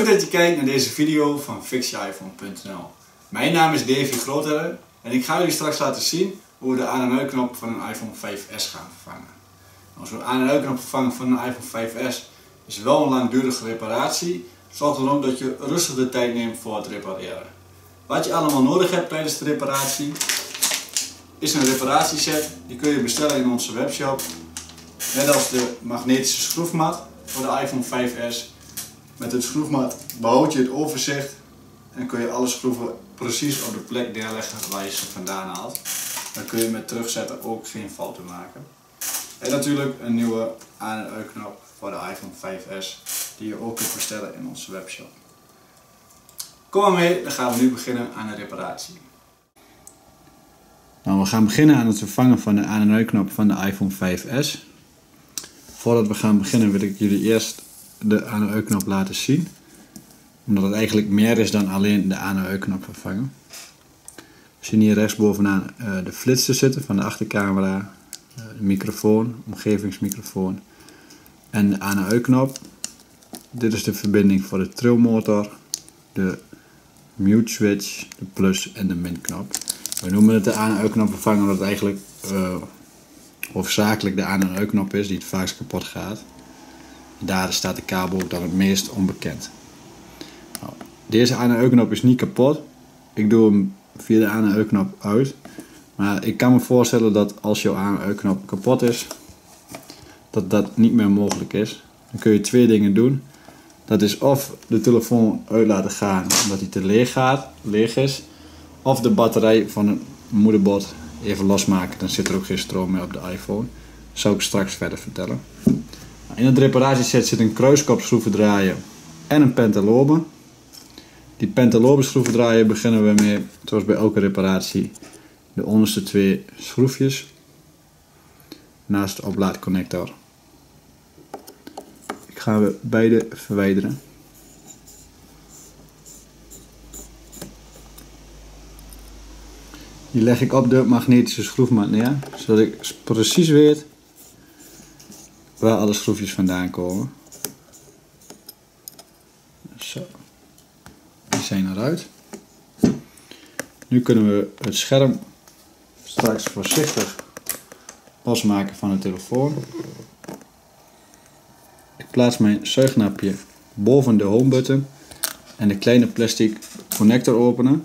Leuk dat je kijkt naar deze video van fixjeiphone.nl. Mijn naam is Davy Grootherre en ik ga jullie straks laten zien hoe we de aan- en uitknop van een iPhone 5S gaan vervangen. Als we aan- en uitknop vervangen van een iPhone 5S is wel een langdurige reparatie. Zorg erom dat je rustig de tijd neemt voor het repareren. Wat je allemaal nodig hebt tijdens de reparatie is een reparatieset. Die kun je bestellen in onze webshop. Net als de magnetische schroefmat voor de iPhone 5S. Met de schroefmat behoud je het overzicht en kun je alle schroeven precies op de plek neerleggen waar je ze vandaan haalt. Dan kun je met terugzetten ook geen fouten maken. En natuurlijk een nieuwe aan- en uitknop voor de iPhone 5S die je ook kunt bestellen in onze webshop. Kom maar mee, dan gaan we nu beginnen aan de reparatie. Nou, we gaan beginnen aan het vervangen van de aan- en uitknop van de iPhone 5S. Voordat we gaan beginnen wil ik jullie eerst de aan- en uitknop laten zien. Omdat het eigenlijk meer is dan alleen de aan- en uitknop vervangen. We zien hier rechtsbovenaan de flitser zitten van de achtercamera, de microfoon, omgevingsmicrofoon en de aan- en uitknop. Dit is de verbinding voor de trilmotor, de mute switch, de plus en de min knop. We noemen het de aan- en uitknop vervangen omdat het eigenlijk hoofdzakelijk de aan- en uitknop is die het vaakst kapot gaat. Daar staat de kabel ook dan het meest onbekend. Nou, deze aan- en uitknop is niet kapot. Ik doe hem via de aan- en uitknop uit. Maar ik kan me voorstellen dat als jouw aan- en uitknop kapot is, dat dat niet meer mogelijk is. Dan kun je twee dingen doen. Dat is of de telefoon uit laten gaan omdat hij te leeg is. Of de batterij van het moederbord even losmaken. Dan zit er ook geen stroom meer op de iPhone. Dat zou ik straks verder vertellen. In het reparatieset zit een kruiskopschroevendraaier en een pentalobe. Die pentalobe schroevendraaier beginnen we mee, zoals bij elke reparatie, de onderste twee schroefjes naast de oplaadconnector. Ik ga we beide verwijderen. Die leg ik op de magnetische schroefmat neer, zodat ik precies weet waar alle schroefjes vandaan komen. Zo. Die zijn eruit. Nu kunnen we het scherm straks voorzichtig losmaken van de telefoon. Ik plaats mijn zuignapje boven de home button en de kleine plastic connector openen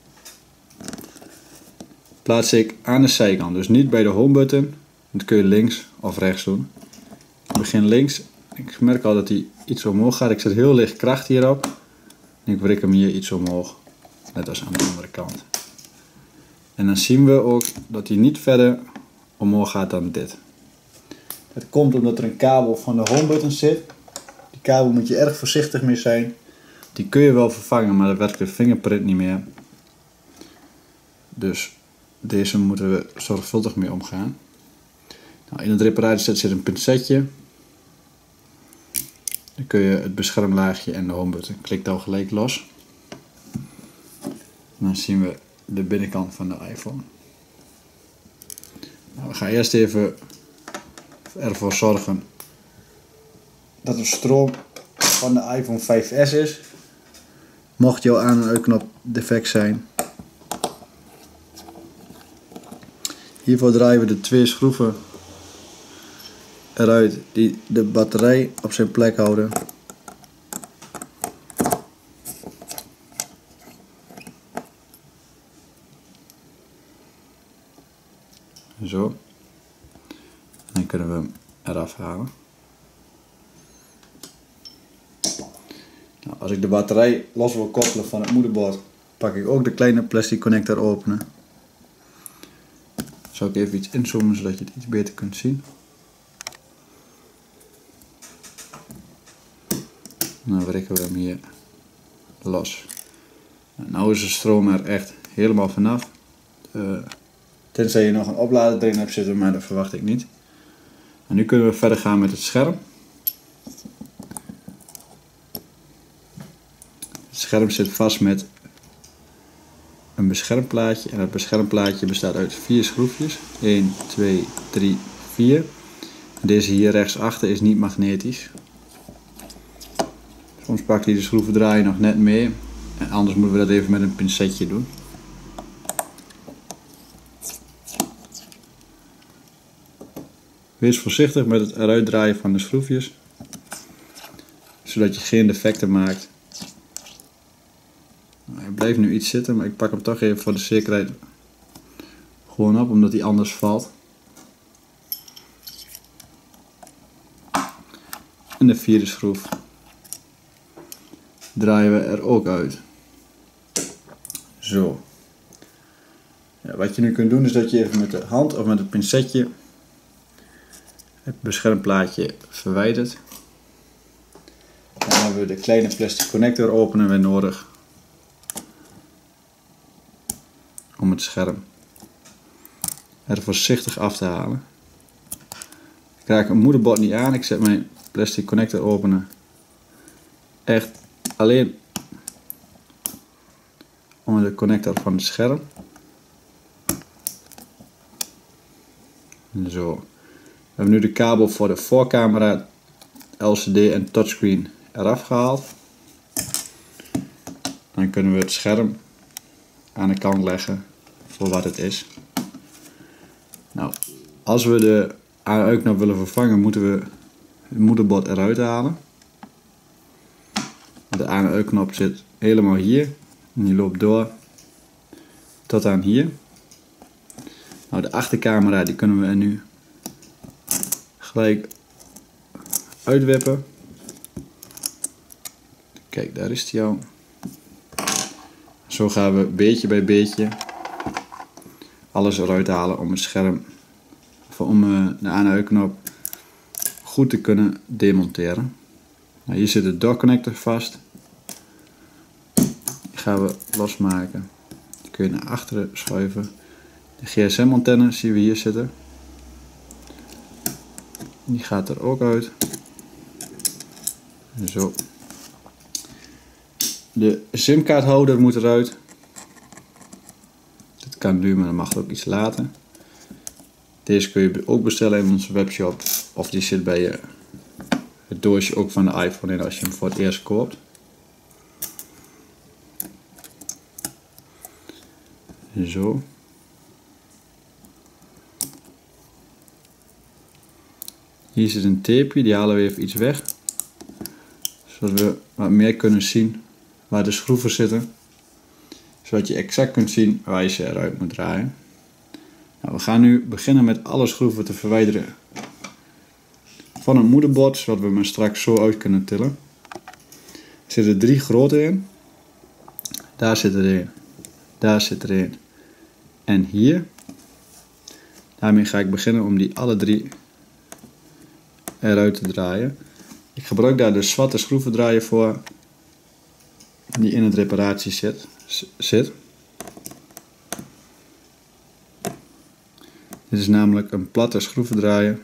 plaats ik aan de zijkant, dus niet bij de home button. Dat kun je links of rechts doen. Ik begin links. Ik merk al dat hij iets omhoog gaat. Ik zet heel licht kracht hierop. En ik wrik hem hier iets omhoog. Net als aan de andere kant. En dan zien we ook dat hij niet verder omhoog gaat dan dit. Dat komt omdat er een kabel van de home button zit. Die kabel moet je erg voorzichtig mee zijn. Die kun je wel vervangen, maar dan werkt de fingerprint niet meer. Dus deze moeten we zorgvuldig mee omgaan. Nou, in het reparatieset zit een pincetje. Dan kun je het beschermlaagje en de home button klikt al gelijk los. En dan zien we de binnenkant van de iPhone. Nou, we gaan eerst even ervoor zorgen dat de stroom van de iPhone 5S is. Mocht jouw aan- en uitknop defect zijn. Hiervoor draaien we de twee schroeven eruit die de batterij op zijn plek houden. Zo. Dan kunnen we hem eraf halen. Nou, als ik de batterij los wil koppelen van het moederbord, pak ik ook de kleine plastic connector openen. Zal ik even iets inzoomen zodat je het iets beter kunt zien. Dan wrikken we hem hier los. Nou is de stroom er echt helemaal vanaf. Tenzij je nog een oplader erin hebt zitten, maar dat verwacht ik niet. En nu kunnen we verder gaan met het scherm. Het scherm zit vast met een beschermplaatje. En het beschermplaatje bestaat uit 4 schroefjes. 1, 2, 3, 4. Deze hier rechtsachter is niet magnetisch. Soms pakt hij de schroevendraaier nog net mee. En anders moeten we dat even met een pincetje doen. Wees voorzichtig met het eruit draaien van de schroefjes. Zodat je geen defecten maakt. Hij blijft nu iets zitten, maar ik pak hem toch even voor de zekerheid gewoon op, omdat hij anders valt. En de vierde schroef draaien we er ook uit. Zo. Ja, wat je nu kunt doen is dat je even met de hand of met het pincetje het beschermplaatje verwijdert. Dan hebben we de kleine plastic connector opener weer nodig om het scherm er voorzichtig af te halen. Ik raak een moederbord niet aan, ik zet mijn plastic connector opener echt alleen onder de connector van het scherm. Zo. We hebben nu de kabel voor de voorcamera, LCD en touchscreen eraf gehaald. Dan kunnen we het scherm aan de kant leggen voor wat het is. Nou, als we de aan- en uitknop willen vervangen, moeten we het moederbord eruit halen. De aan- en uitknop zit helemaal hier en die loopt door tot aan hier. Nou, de achtercamera die kunnen we er nu gelijk uitwippen. Kijk, daar is die al. Zo gaan we beetje bij beetje alles eruit halen om het scherm, of om de aan- en uitknop goed te kunnen demonteren. Nou, hier zit de doorconnector vast. Die gaan we losmaken. Die kun je naar achteren schuiven. De GSM-antenne zien we hier zitten. Die gaat er ook uit. Zo. De simkaarthouder moet eruit. Dat kan nu, maar dat mag ook iets later. Deze kun je ook bestellen in onze webshop. Of die zit bij je het doosje ook van de iPhone in als je hem voor het eerst koopt. Zo. Hier zit een tapeje, die halen we even iets weg. Zodat we wat meer kunnen zien waar de schroeven zitten. Zodat je exact kunt zien waar je ze eruit moet draaien. Nou, we gaan nu beginnen met alle schroeven te verwijderen van het moederbord, zodat we hem straks zo uit kunnen tillen. Er zitten 3 grote in. Daar zit er een. Daar zit er een. En hier. Daarmee ga ik beginnen om die alle 3 eruit te draaien. Ik gebruik daar de zwarte schroevendraaier voor die in het reparatie zit. Dit is namelijk een platte schroevendraaier.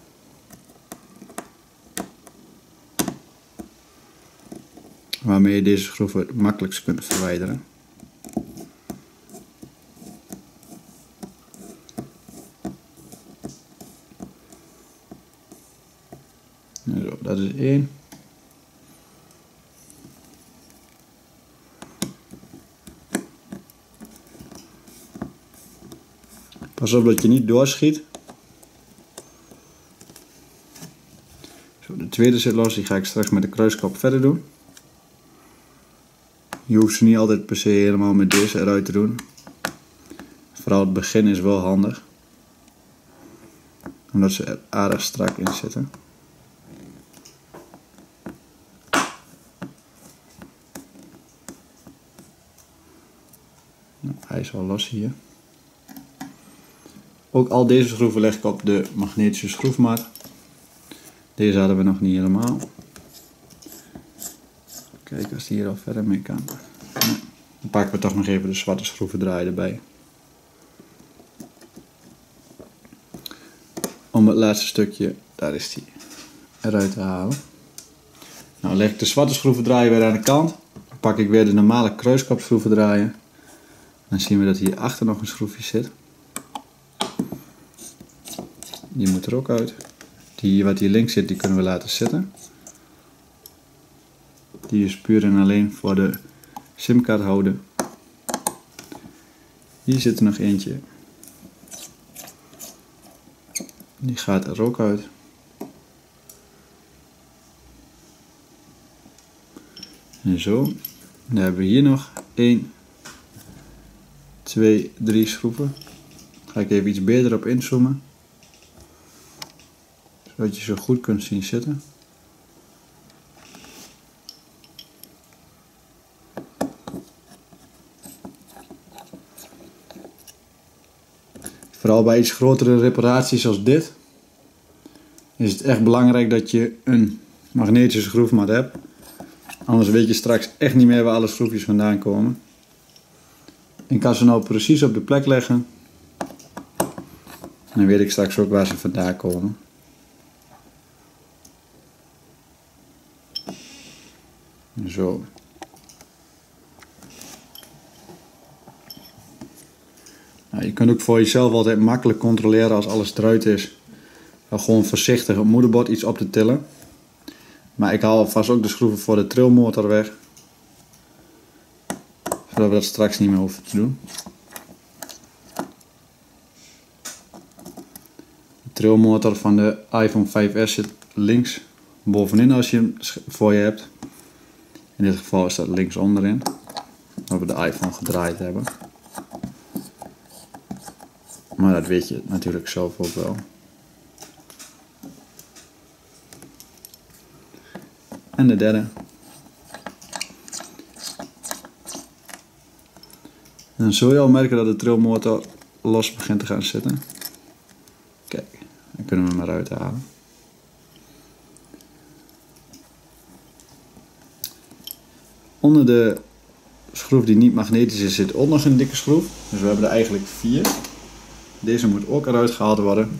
Waarmee je deze schroeven het makkelijkst kunt verwijderen. Zo, dat is 1. Pas op dat je niet doorschiet. Zo, de tweede zit los, die ga ik straks met de kruiskop verder doen. Je hoeft ze niet altijd per se helemaal met deze eruit te doen. Vooral het begin is wel handig. Omdat ze er aardig strak in zitten. Nou, hij is al los hier. Ook al deze schroeven leg ik op de magnetische schroefmat. Deze hadden we nog niet helemaal. Kijk als die hier al verder mee kan. Nou, dan pakken we toch nog even de zwarte schroevendraaier erbij. Om het laatste stukje, daar is die, eruit te halen. Nou leg ik de zwarte schroevendraaier weer aan de kant. Dan pak ik weer de normale kruiskop schroevendraaier. Dan zien we dat hier achter nog een schroefje zit. Die moet er ook uit. Die wat hier links zit, die kunnen we laten zitten. Die is puur en alleen voor de simkaart houden. Hier zit er nog eentje. Die gaat er ook uit. En zo. Dan hebben we hier nog 1, 2, 3 schroeven. Ga ik even iets beter op inzoomen. Zodat je ze goed kunt zien zitten. Vooral bij iets grotere reparaties als dit is het echt belangrijk dat je een magnetische schroefmat hebt. Anders weet je straks echt niet meer waar alle schroefjes vandaan komen. Ik kan ze nou precies op de plek leggen. Dan weet ik straks ook waar ze vandaan komen. Zo. Nou, je kunt ook voor jezelf altijd makkelijk controleren als alles eruit is. Dan gewoon voorzichtig het moederbord iets op te tillen. Maar ik haal vast ook de schroeven voor de trilmotor weg. Zodat we dat straks niet meer hoeven te doen. De trilmotor van de iPhone 5S zit links bovenin als je hem voor je hebt. In dit geval is dat links onderin. Waar we de iPhone gedraaid hebben. Maar dat weet je natuurlijk zelf ook wel. En de derde. En dan zul je al merken dat de trilmotor los begint te gaan zitten. Kijk, dan kunnen we hem eruit halen. Onder de schroef die niet magnetisch is zit ook nog een dikke schroef. Dus we hebben er eigenlijk 4. Deze moet ook eruit gehaald worden.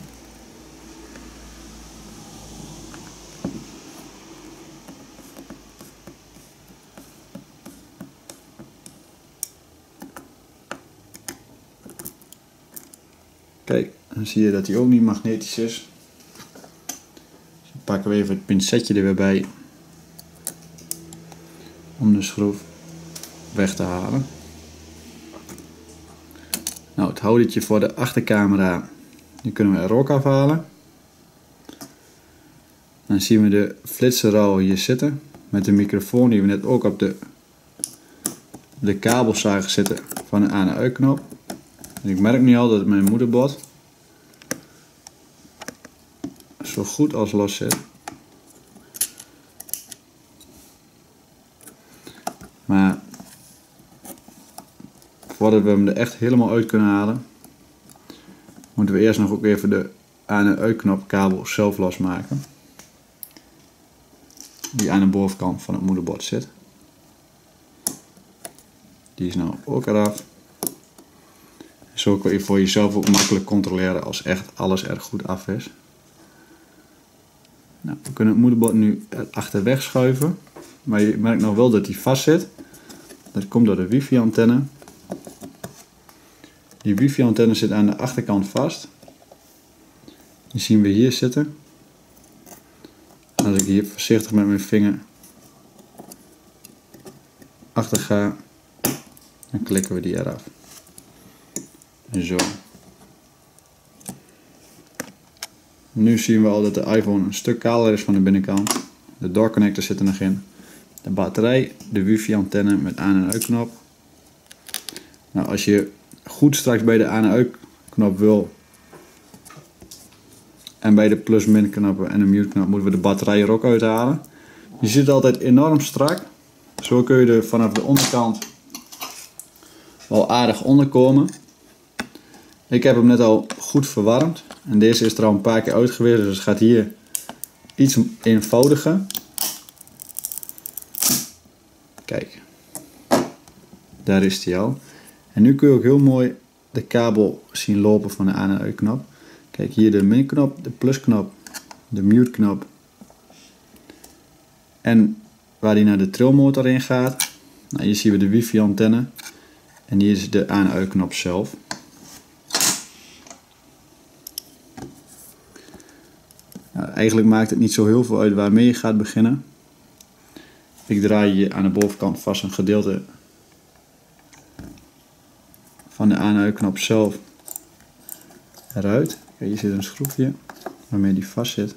Kijk, dan zie je dat hij ook niet magnetisch is. Dus dan pakken we even het pincetje er weer bij. Om de schroef weg te halen. Nou, het houdertje voor de achtercamera, die kunnen we er ook afhalen. Dan zien we de flitserrouw hier zitten. Met de microfoon die we net ook op de kabel zagen zitten van de aan- en uitknop. En ik merk nu al dat mijn moederbord zo goed als los zit. Maar voordat we hem er echt helemaal uit kunnen halen, moeten we eerst nog ook even de aan- en uitknopkabel zelf losmaken. Die aan de bovenkant van het moederbord zit. Die is nou ook eraf. Zo kun je voor jezelf ook makkelijk controleren als echt alles er goed af is. Nou, we kunnen het moederbord nu achterweg schuiven. Maar je merkt nog wel dat hij vast zit. Dat komt door de wifi-antenne. Die wifi-antenne zit aan de achterkant vast. Die zien we hier zitten. Als ik hier voorzichtig met mijn vinger achter ga, dan klikken we die eraf. Zo. Nu zien we al dat de iPhone een stuk kaler is van de binnenkant. De doorconnector zit er nog in. De batterij, de wifi-antenne met aan- en uitknop. Nou, als je goed straks bij de aan- en uitknop wil en bij de plus-min knoppen en de mute knop moeten we de batterij er ook uithalen. Die zit altijd enorm strak. Zo kun je er vanaf de onderkant wel aardig onderkomen. Ik heb hem net al goed verwarmd. En deze is er al een paar keer uit geweest. Dus het gaat hier iets eenvoudiger. Kijk. Daar is hij al. En nu kun je ook heel mooi de kabel zien lopen van de aan- en uitknop. Kijk hier de min knop, de plus knop, de mute knop. En waar die naar de trilmotor in gaat. Nou, hier zien we de wifi antenne. En hier is de aan- en uitknop zelf. Nou, eigenlijk maakt het niet zo heel veel uit waarmee je gaat beginnen. Ik draai hier aan de bovenkant vast een gedeelte van de aan- en uitknop zelf eruit. Kijk, hier zit een schroefje waarmee die vast zit.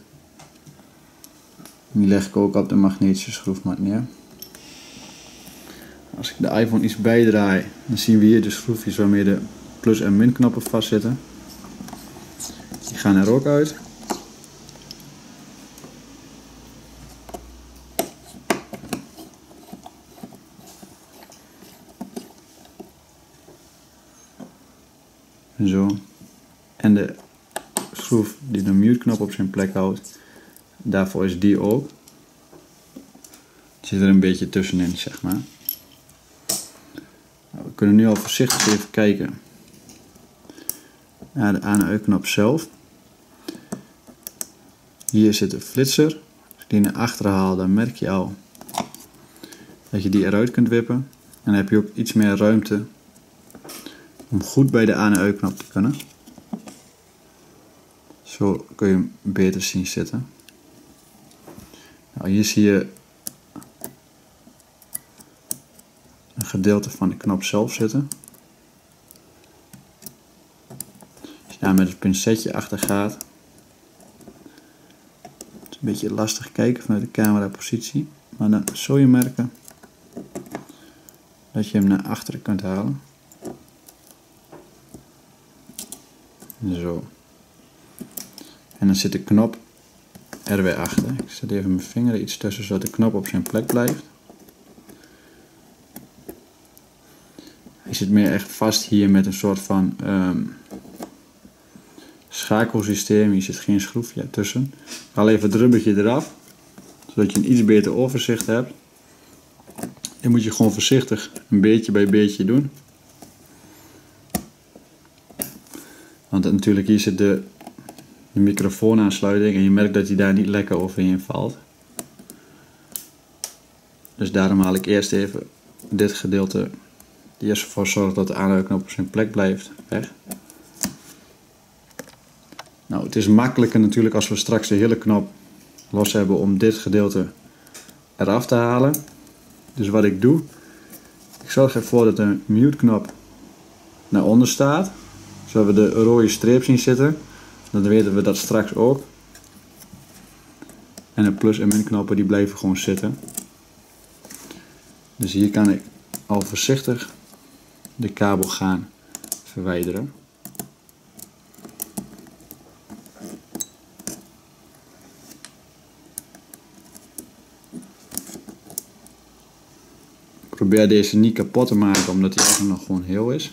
Die leg ik ook op de magnetische schroefmat neer. Als ik de iPhone iets bijdraai, dan zien we hier de schroefjes waarmee de plus- en minknoppen vastzitten. Die gaan er ook uit. Zo. En de schroef die de mute knop op zijn plek houdt, daarvoor is die ook. Die zit er een beetje tussenin, zeg maar. Nou, we kunnen nu al voorzichtig even kijken naar de aan- en uitknop zelf. Hier zit een flitser. Als ik die naar achteren haal, dan merk je al dat je die eruit kunt wippen. En dan heb je ook iets meer ruimte om goed bij de aan- en uitknop te kunnen. Zo kun je hem beter zien zitten. Nou, hier zie je een gedeelte van de knop zelf zitten. Als je daar met het pincetje achter gaat. Het is een beetje lastig kijken vanuit de camera positie. Maar dan zul je merken dat je hem naar achteren kunt halen. Zo. En dan zit de knop er weer achter. Ik zet even mijn vinger er iets tussen zodat de knop op zijn plek blijft. Hij zit meer echt vast hier met een soort van schakelsysteem. Hier zit geen schroefje tussen. Ik haal even het rubbertje eraf, zodat je een iets beter overzicht hebt. Dit moet je gewoon voorzichtig een beetje bij beetje doen. Want natuurlijk hier zit de microfoonaansluiting en je merkt dat hij daar niet lekker overheen valt. Dus daarom haal ik eerst even dit gedeelte, die eerst ervoor zorgt dat de aan- en uitknop op zijn plek blijft, weg. Nou, het is makkelijker natuurlijk als we straks de hele knop los hebben om dit gedeelte eraf te halen. Dus wat ik doe, ik zorg ervoor dat de mute knop naar onder staat, zodat we de rode streep zien zitten. Dan weten we dat straks ook. En de plus- en minknoppen die blijven gewoon zitten. Dus hier kan ik al voorzichtig de kabel gaan verwijderen. Ik probeer deze niet kapot te maken omdat hij eigenlijk nog gewoon heel is.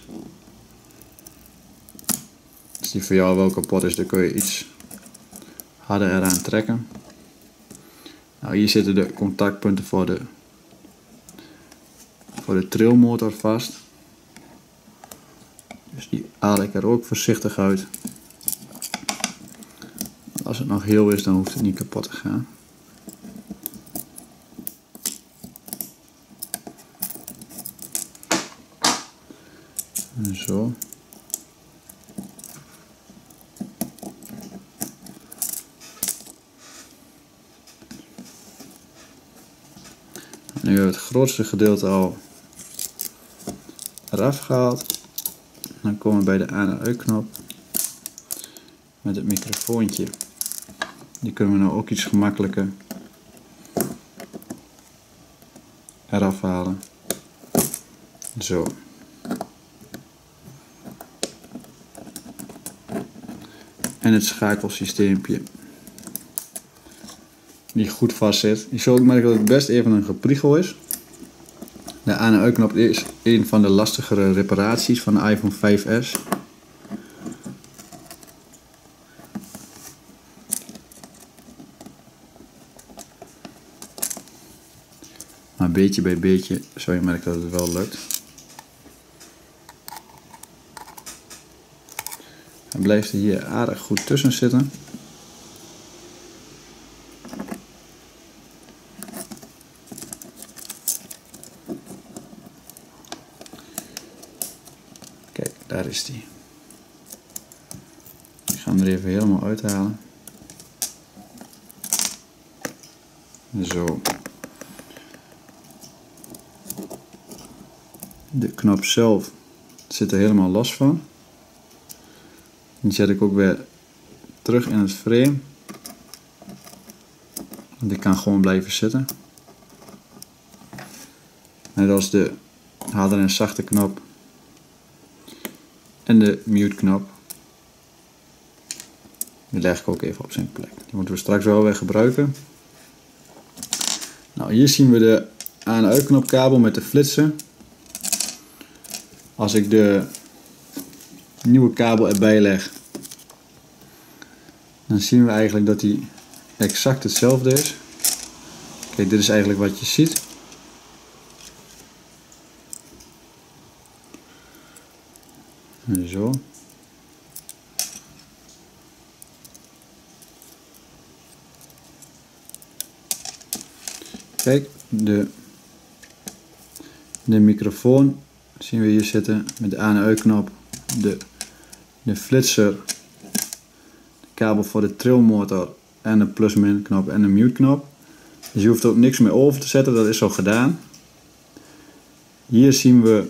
Als die voor jou wel kapot is, dan kun je iets harder eraan trekken. Nou, hier zitten de contactpunten voor de trilmotor vast. Dus die haal ik er ook voorzichtig uit. Als het nog heel is, dan hoeft het niet kapot te gaan. En zo. Nu hebben we het grootste gedeelte al eraf gehaald. Dan komen we bij de aan- en uitknop met het microfoontje. Die kunnen we nou ook iets gemakkelijker eraf halen. Zo. En het schakelsysteempje die goed vast zit. Je zult ook merken dat het best even een gepriegel is. De aan- en uitknop is een van de lastigere reparaties van de iPhone 5S. Maar beetje bij beetje zul je merken dat het wel lukt. Hij blijft er hier aardig goed tussen zitten. Kijk, daar is die. Ik ga hem er even helemaal uithalen. Zo. De knop zelf zit er helemaal los van. Die zet ik ook weer terug in het frame. Die kan gewoon blijven zitten. Net als de harde en zachte knop. En de mute knop. Die leg ik ook even op zijn plek. Die moeten we straks wel weer gebruiken. Nou, hier zien we de aan- en uitknopkabel met de flitser. Als ik de nieuwe kabel erbij leg, dan zien we eigenlijk dat die exact hetzelfde is. Kijk, dit is eigenlijk wat je ziet. Zo. Kijk, de microfoon zien we hier zitten met de aan- en uitknop, de flitser, de kabel voor de trilmotor en de plus-min knop en de mute knop. Dus je hoeft er ook niks meer over te zetten, dat is al gedaan. Hier zien we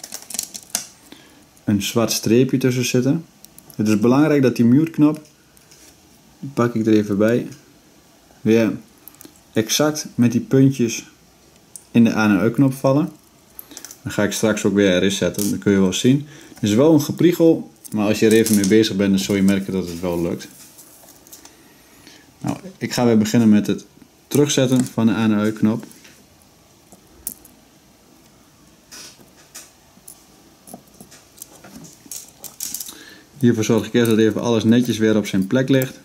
een zwart streepje tussen zitten. Het is belangrijk dat die mute knop, die pak ik er even bij, weer exact met die puntjes in de aan- en uitknop vallen. Dan ga ik straks ook weer erin zetten, dat kun je wel zien. Het is wel een gepriegel, maar als je er even mee bezig bent, dan zul je merken dat het wel lukt. Nou, ik ga weer beginnen met het terugzetten van de aan- en uitknop. Hiervoor zorg ik eerst dat even alles netjes weer op zijn plek ligt.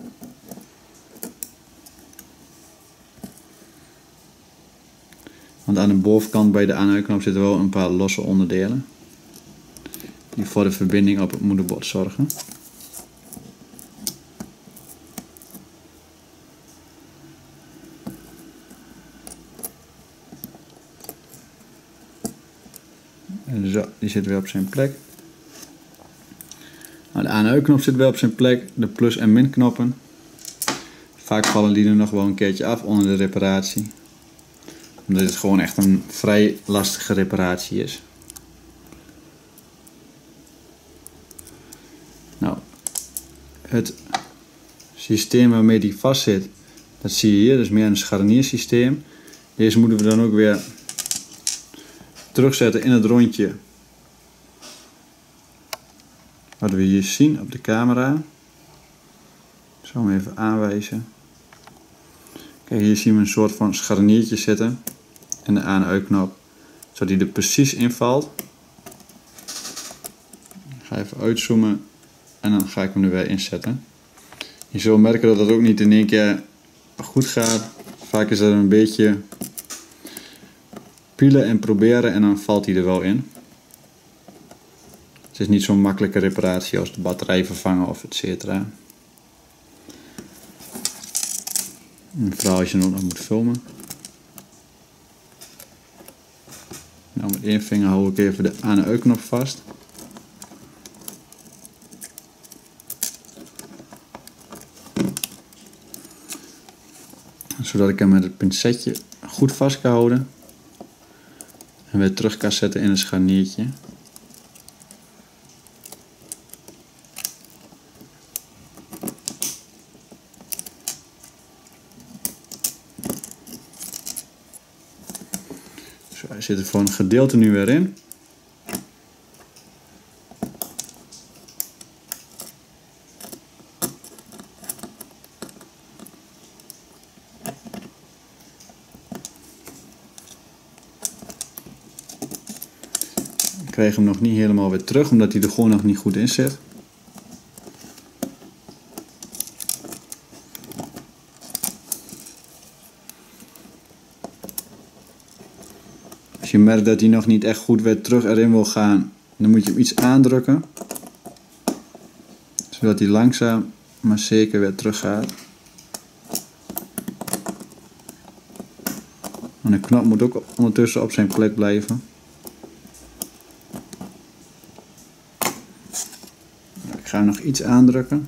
Want aan de bovenkant bij de aan- en uitknop zitten wel een paar losse onderdelen. Die voor de verbinding op het moederbord zorgen. En zo, die zit weer op zijn plek. Nou, de aan- en uitknop zit weer op zijn plek. De plus- en min knoppen. Vaak vallen die er nog wel een keertje af onder de reparatie. Omdat het gewoon echt een vrij lastige reparatie is. Nou, het systeem waarmee die vast zit, dat zie je hier. Dat is meer een scharniersysteem. Deze moeten we dan ook weer terugzetten in het rondje. Wat we hier zien op de camera. Ik zal hem even aanwijzen. Kijk, hier zien we een soort van scharniertje zitten. En de aan- en uitknop. Zodat die er precies in valt. Ik ga even uitzoomen. En dan ga ik hem er weer inzetten. Je zult merken dat het ook niet in één keer goed gaat. Vaak is dat een beetje pielen en proberen en dan valt hij er wel in. Het is niet zo'n makkelijke reparatie als de batterij vervangen of et cetera. Vooral als je nog moet filmen. Nou, met één vinger hou ik even de aan- en uitknop vast. Zodat ik hem met het pincetje goed vast kan houden. En weer terug kan zetten in een scharniertje. Zo, hij zit er voor een gedeelte nu weer in. Ik krijg hem nog niet helemaal weer terug, omdat hij er gewoon nog niet goed in zit. Als je merkt dat hij nog niet echt goed weer terug erin wil gaan, dan moet je hem iets aandrukken. Zodat hij langzaam maar zeker weer terug gaat. En de knop moet ook ondertussen op zijn plek blijven. Ik ga hem nog iets aandrukken.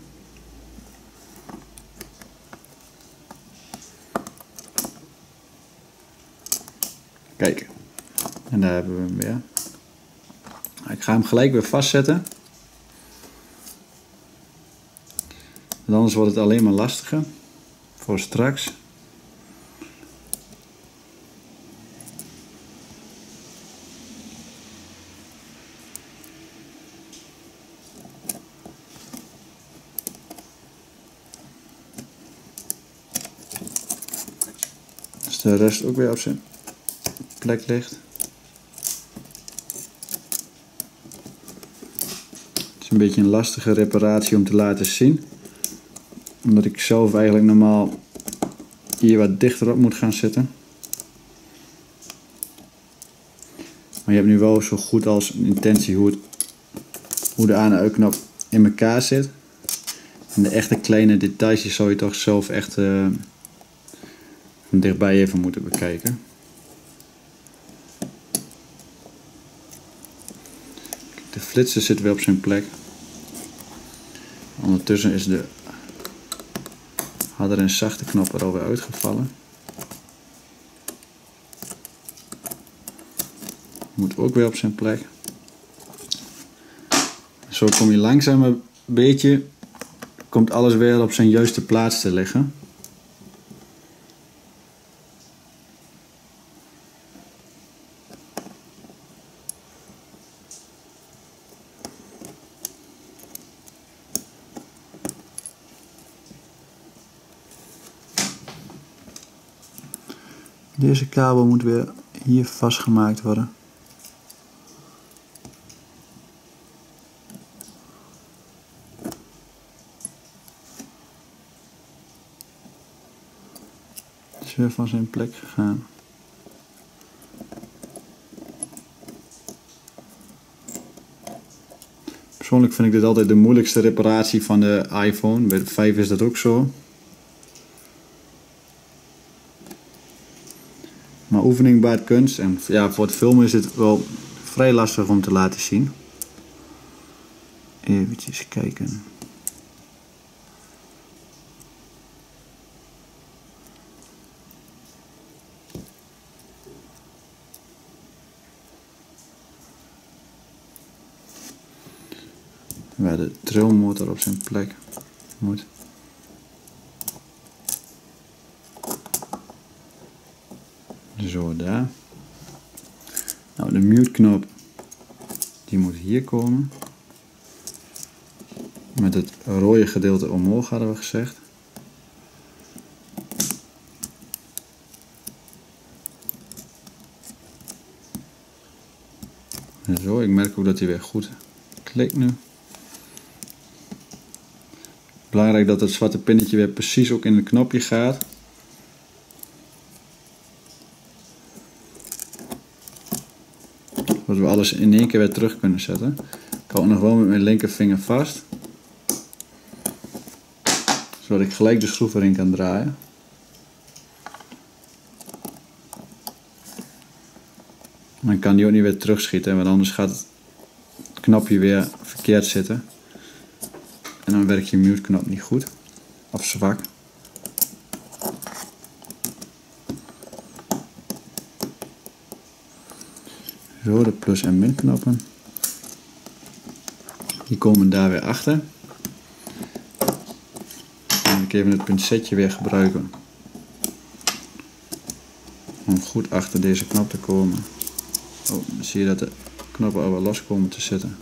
Kijk. En daar hebben we hem weer. ga hem gelijk weer vastzetten. Want anders wordt het alleen maar lastiger voor straks. Als de rest ook weer op zijn plek ligt. Het is een beetje een lastige reparatie om te laten zien. Omdat ik zelf eigenlijk normaal hier wat dichter op moet gaan zitten. Maar je hebt nu wel zo goed als een intentie hoe de aan- en uitknop in elkaar zit. En de echte kleine details die zou je toch zelf echt van dichtbij even moeten bekijken. De flitser zit weer op zijn plek. Ondertussen is de harde en zachte knop er alweer uitgevallen. Moet ook weer op zijn plek. Zo kom je langzaam een beetje, komt alles weer op zijn juiste plaats te liggen. Deze kabel moet weer hier vastgemaakt worden. Het is weer van zijn plek gegaan. Persoonlijk vind ik dit altijd de moeilijkste reparatie van de iPhone. Bij de 5 is dat ook zo. Maar oefening baart kunst en ja, voor het filmen is het wel vrij lastig om te laten zien. Even kijken. Waar de trilmotor op zijn plek moet. Zo daar. Nou, de mute knop die moet hier komen. Met het rode gedeelte omhoog hadden we gezegd. Zo, ik merk ook dat hij weer goed klikt nu. Belangrijk dat het zwarte pinnetje weer precies ook in het knopje gaat. Zodat we alles in één keer weer terug kunnen zetten. Ik hou nog wel met mijn linkervinger vast. Zodat ik gelijk de schroef erin kan draaien. Dan kan die ook niet weer terugschieten, want anders gaat het knopje weer verkeerd zitten. En dan werkt je mute knop niet goed. Of zwak. Zo, de plus en min knoppen. Die komen daar weer achter. Dan moet ik even het pincetje weer gebruiken. Om goed achter deze knop te komen. Oh, dan zie je dat de knoppen al wel los komen te zitten.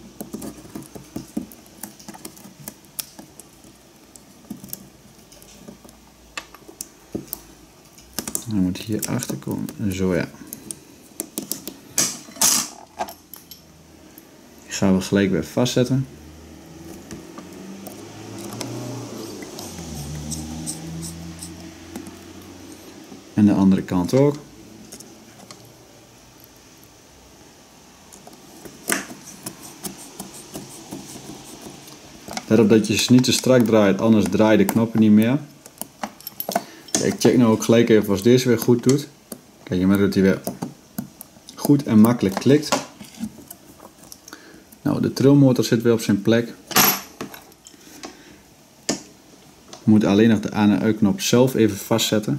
Dan moet hier achter komen. Zo ja. Die gaan we gelijk weer vastzetten. En de andere kant ook. Let op dat je ze niet te strak draait, anders draai je de knoppen niet meer. Ik check nou ook gelijk even of deze weer goed doet. Kijk, je merkt dat hij weer goed en makkelijk klikt. Nou, de trilmotor zit weer op zijn plek. Je moet alleen nog de aan- en uitknop zelf even vastzetten.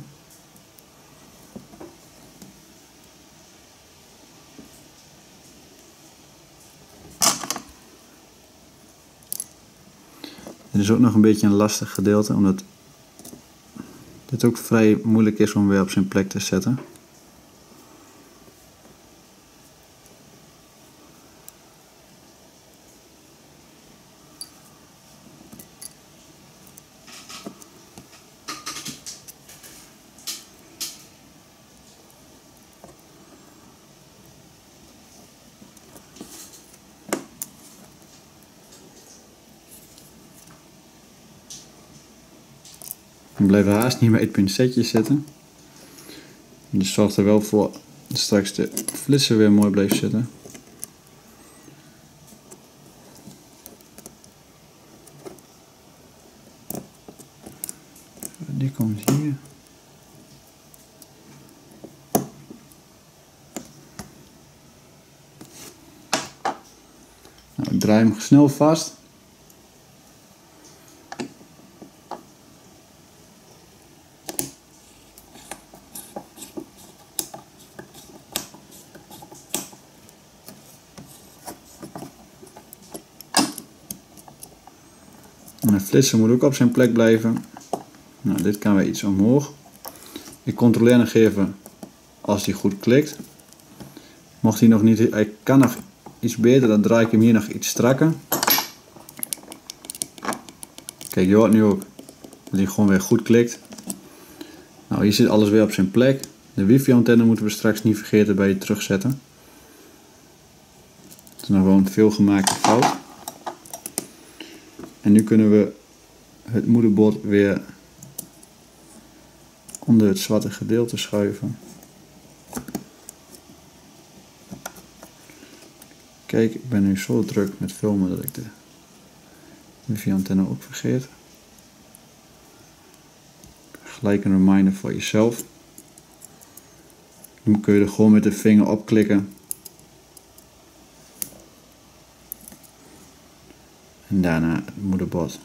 Dit is ook nog een beetje een lastig gedeelte, omdat dit ook vrij moeilijk is om weer op zijn plek te zetten. Ik blijf haast niet met het pincetje zitten. Dus zorgt er wel voor dat straks de flitser weer mooi blijft zitten. Die komt hier. Nou, ik draai hem snel vast. En de flitser moet ook op zijn plek blijven. Nou, dit kan weer iets omhoog. Ik controleer nog even als die goed klikt. Mocht hij nog niet, hij kan nog iets beter, dan draai ik hem hier nog iets strakker. Kijk, je hoort nu ook dat hij gewoon weer goed klikt. Nou, hier zit alles weer op zijn plek. De wifi antenne moeten we straks niet vergeten bij het terugzetten. Het is nog wel een veelgemaakte fout. En nu kunnen we het moederbord weer onder het zwarte gedeelte schuiven. Kijk, ik ben nu zo druk met filmen dat ik de wifi antenne ook vergeet. Gelijk een reminder voor jezelf. Nu kun je er gewoon met de vinger op klikken. En daarna het moederbord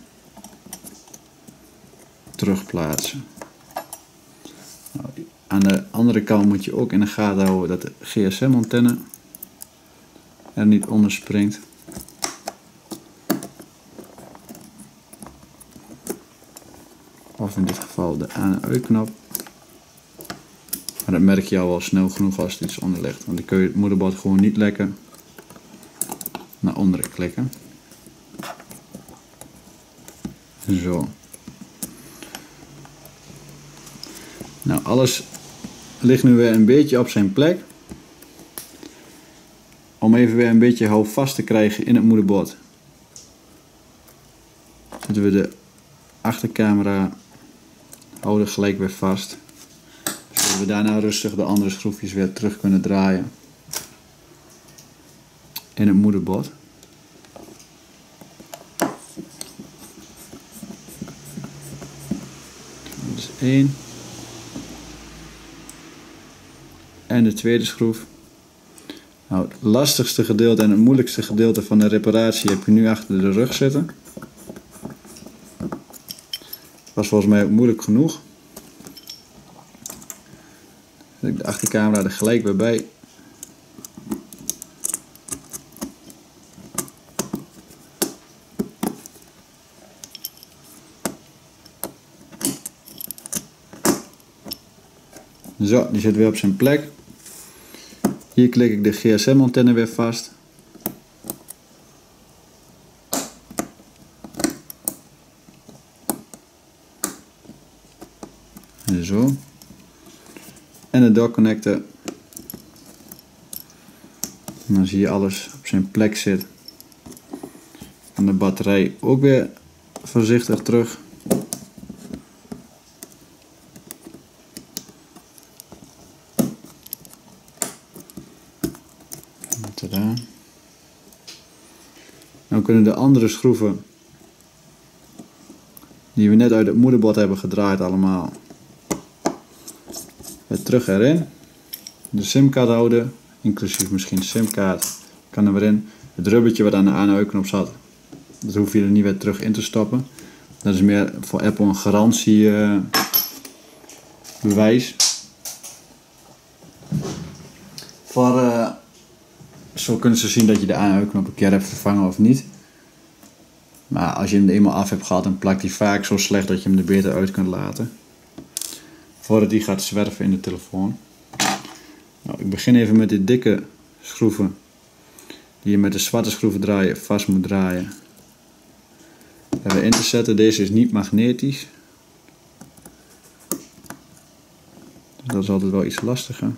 terugplaatsen. Nou, aan de andere kant moet je ook in de gaten houden dat de GSM-antenne er niet onder springt. Of in dit geval de aan- en uit-knop. Maar dat merk je al wel snel genoeg als er iets onder ligt. Want dan kun je het moederbord gewoon niet lekker naar onderen klikken. Zo. Nou, alles ligt nu weer een beetje op zijn plek. Om even weer een beetje houvast te krijgen in het moederbord, zetten we de achtercamera houder gelijk weer vast. Zodat we daarna rustig de andere schroefjes weer terug kunnen draaien in het moederbord. Dat is 1. En de tweede schroef. Nou, het lastigste gedeelte en het moeilijkste gedeelte van de reparatie heb je nu achter de rug zitten. Was volgens mij ook moeilijk genoeg. Zet ik de achtercamera er gelijk weer bij. Zo, die zit weer op zijn plek. Hier klik ik de GSM-antenne weer vast. Zo. En de doorconnector. En dan zie je alles op zijn plek zit. En de batterij ook weer voorzichtig terug. Tadaa. Dan kunnen de andere schroeven die we net uit het moederbord hebben gedraaid allemaal weer terug erin. De simkaart houden, inclusief misschien de simkaart, kan er weer in. Het rubbertje wat aan de aan- en uit-knop zat, dat hoef je er niet weer terug in te stoppen. Dat is meer voor Apple een garantiebewijs. Zo kunnen ze zien dat je de aan- en uit-knop een keer hebt vervangen of niet. Maar als je hem er eenmaal af hebt gehad, dan plakt hij vaak zo slecht dat je hem er beter uit kunt laten. Voordat hij gaat zwerven in de telefoon. Nou, ik begin even met die dikke schroeven. Die je met de zwarte schroevendraaier vast moet draaien. Even in te zetten. Deze is niet magnetisch. Dus dat is altijd wel iets lastiger.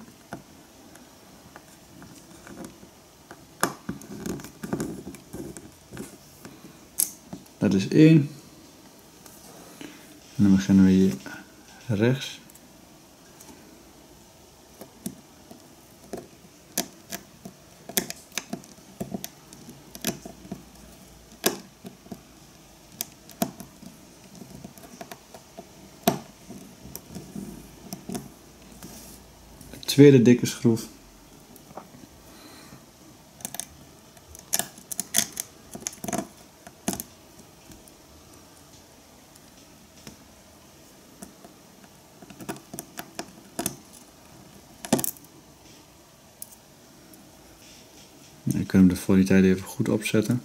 Dat is 1. En dan beginnen we hier rechts. De tweede dikke schroef. Je kunt hem er voor die tijd even goed opzetten.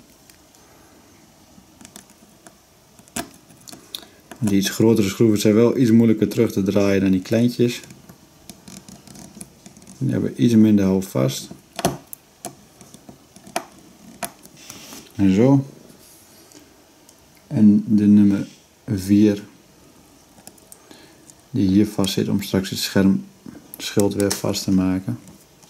Die iets grotere schroeven zijn wel iets moeilijker terug te draaien dan die kleintjes. Die hebben iets minder houvast. En zo. En de nummer 4. Die hier vast zit om straks het schermschild weer vast te maken.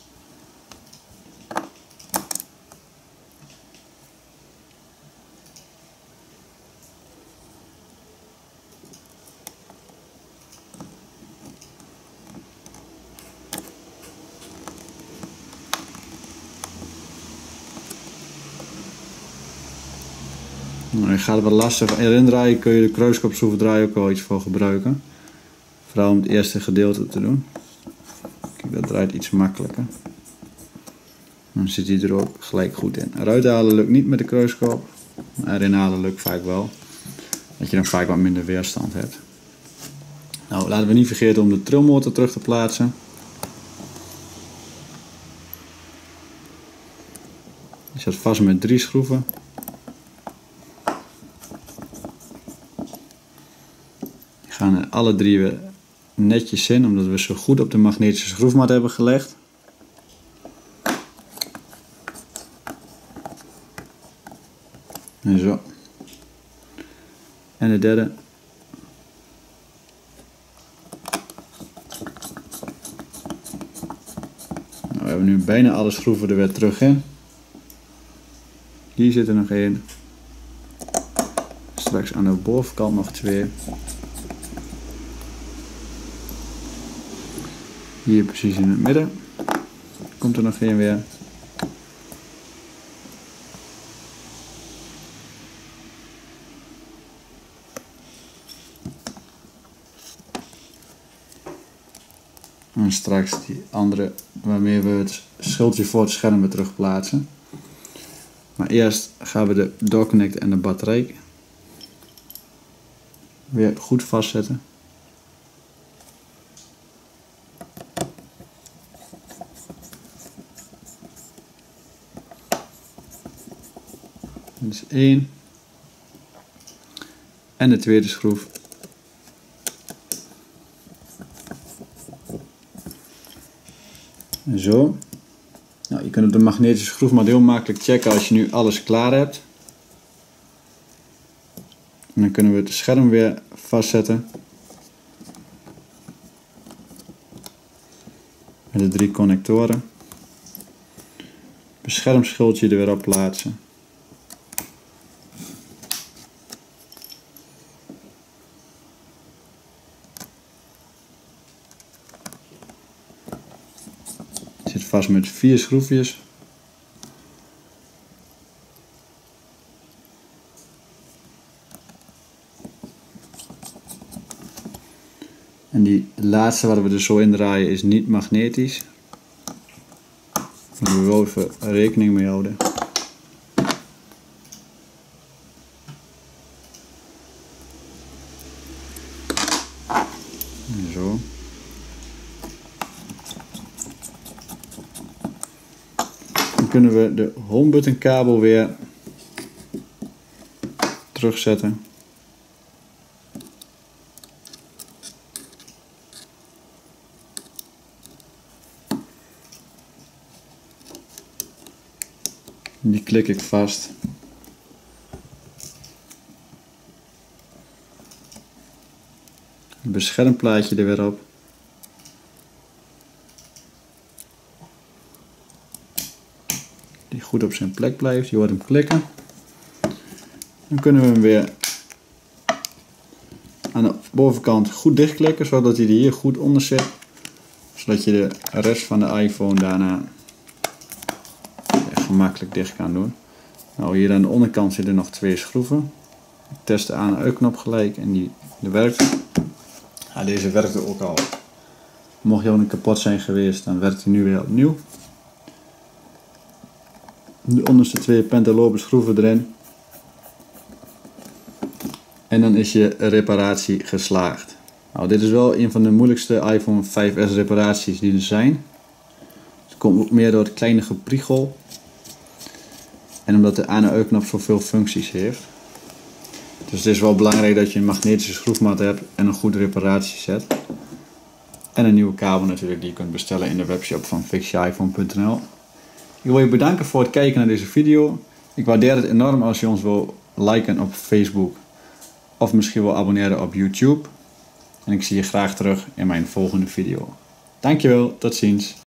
Je gaat het wat lastig erin draaien, kun je de kruiskopschroevendraaier ook wel iets voor gebruiken. Vooral om het eerste gedeelte te doen. Kijk, dat draait iets makkelijker. Dan zit hij er ook gelijk goed in. Eruit halen lukt niet met de kruiskop, maar erin halen lukt vaak wel. Dat je dan vaak wat minder weerstand hebt. Nou, laten we niet vergeten om de trilmotor terug te plaatsen. Die zat vast met 3 schroeven. Die gaan er alle 3 weer netjes in, omdat we ze goed op de magnetische schroefmat hebben gelegd. En zo. En de derde. Nou, we hebben nu bijna alle schroeven er weer terug in. Hier zit er nog 1. Straks aan de bovenkant nog 2. Hier precies in het midden. Komt er nog 1 weer. En straks die andere waarmee we het schildje voor het scherm weer terug plaatsen. Maar eerst gaan we de doorconnect en de batterij weer goed vastzetten. Dat is 1. En de tweede schroef. En zo. Nou, je kunt op de magnetische schroefmat heel makkelijk checken als je nu alles klaar hebt. En dan kunnen we het scherm weer vastzetten. Met de 3 connectoren. Beschermschildje er weer op plaatsen. Het zit vast met 4 schroefjes. En die laatste waar we er zo in draaien is niet magnetisch. Daar moeten we wel even rekening mee houden. Zo. Dan kunnen we de home button kabel weer terugzetten. Die klik ik vast. Het beschermplaatje er weer op. Die goed op zijn plek blijft. Je hoort hem klikken. Dan kunnen we hem weer aan de bovenkant goed dichtklikken, zodat hij er hier goed onder zit. Zodat je de rest van de iPhone daarna gemakkelijk dicht kan doen. Nou, hier aan de onderkant zitten nog 2 schroeven. Ik test de aan- en uit-knop gelijk en die werkt. Ja, deze werkte ook al. Mocht jouw kapot zijn geweest, dan werkt hij nu weer opnieuw. De onderste 2 pentalobe schroeven erin. En dan is je reparatie geslaagd. Nou, dit is wel een van de moeilijkste iPhone 5S reparaties die er zijn. Het komt ook meer door het kleine gepriegel. En omdat de aan- en uit-knop zoveel functies heeft. Dus het is wel belangrijk dat je een magnetische schroefmat hebt en een goede reparatieset. En een nieuwe kabel natuurlijk die je kunt bestellen in de webshop van fixjeiphone.nl. Ik wil je bedanken voor het kijken naar deze video. Ik waardeer het enorm als je ons wil liken op Facebook. Of misschien wel abonneren op YouTube. En ik zie je graag terug in mijn volgende video. Dankjewel, tot ziens.